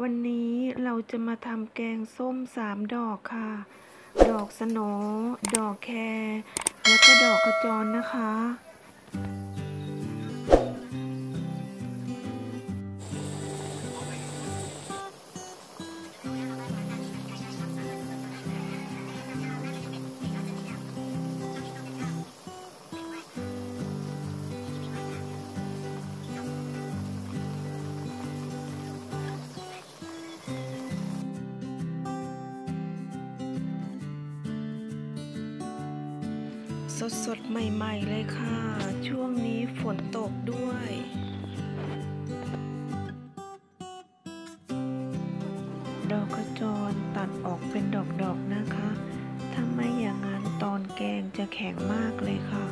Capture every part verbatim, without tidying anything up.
วันนี้เราจะมาทำแกงส้มสามดอกค่ะ ดอกสโหนดอกแครแล้วก็ดอกขจรนะคะสดๆใหม่ๆเลยค่ะช่วงนี้ฝนตกด้วยดอกขจรตัดออกเป็นดอกๆนะคะถ้าไม่อย่างนั้นตอนแกงจะแข็งมากเลยค่ะ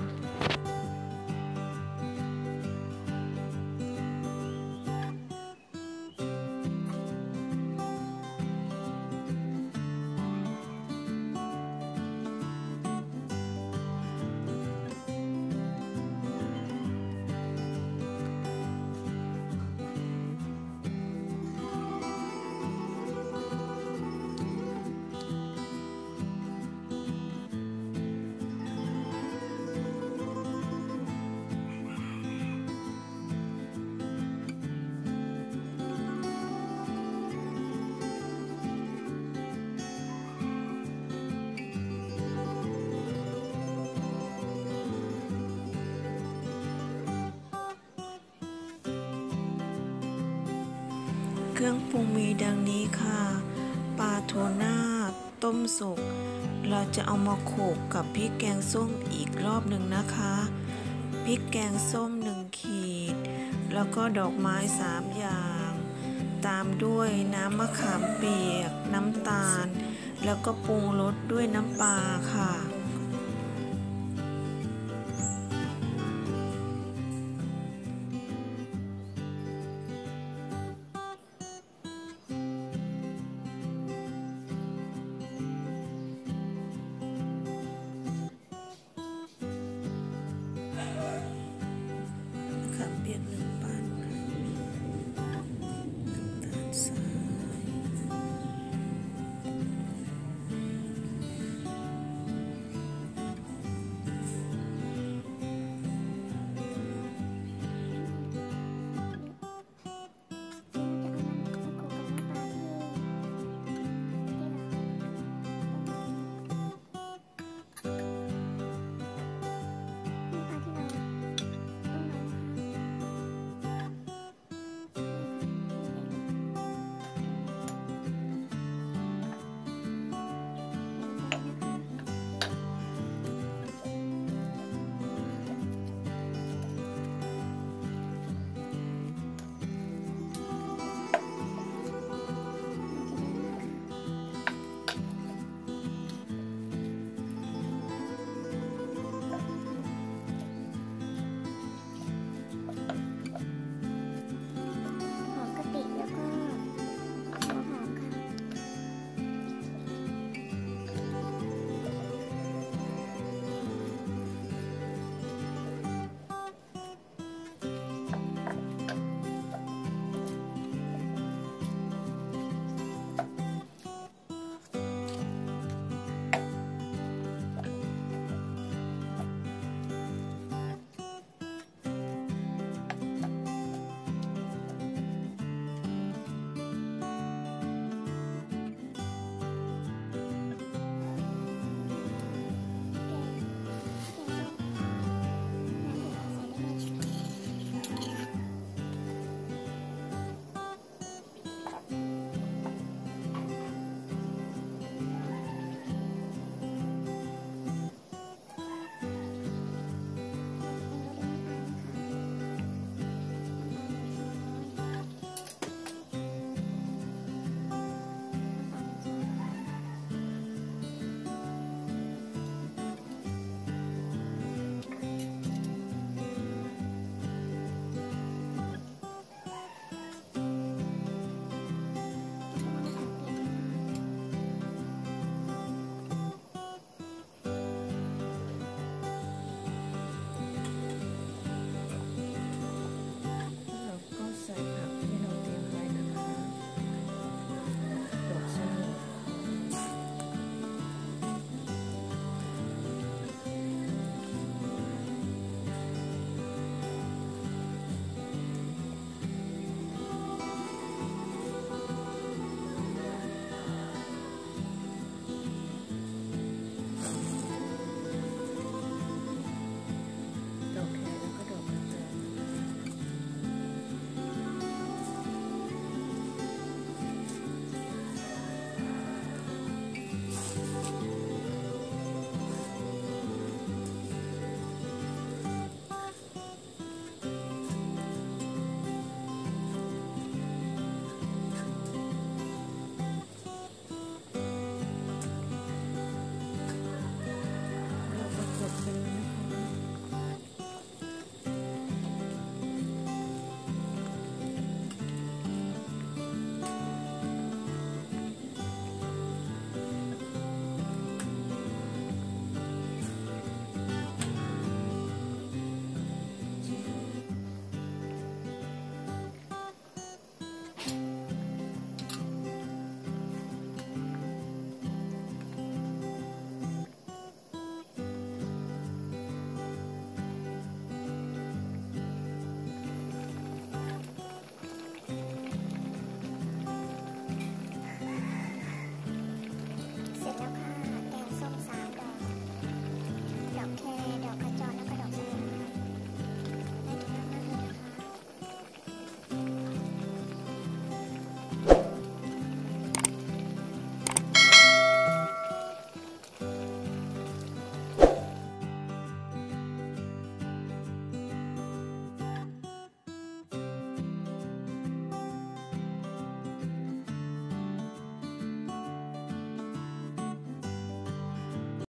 เครื่องปรุงมีดังนี้ค่ะปลาทูน่าต้มสุกเราจะเอามาโขลกกับพริกแกงส้มอีกรอบหนึ่งนะคะพริกแกงส้มหนึ่งขีดแล้วก็ดอกไม้สามอย่างตามด้วยน้ำมะขามเปียกน้ำตาลแล้วก็ปรุงรสด้วยน้ำปลาค่ะ